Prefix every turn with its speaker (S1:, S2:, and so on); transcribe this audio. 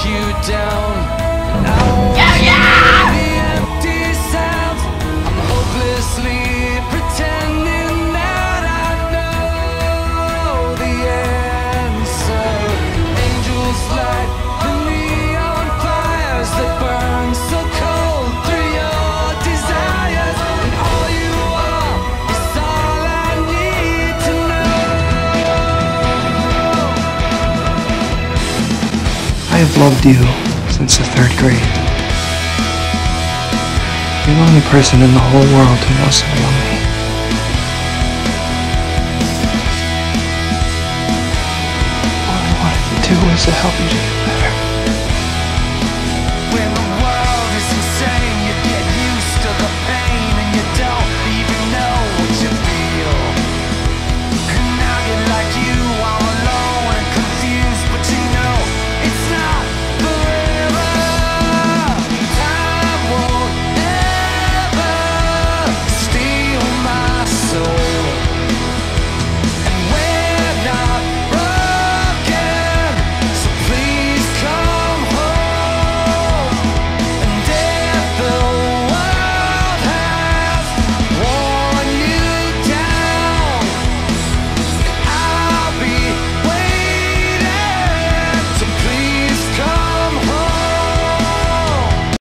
S1: you down. And I won't hear the empty sounds. I'm hopelessly pretending that I know the answer. Angels light the neon fires that burn so cold through your desires. And all you are is all I need to know.
S2: I have loved you since the 3rd grade. You're the only person in the whole world who knows so about me. All I wanted to do was to help you to get better.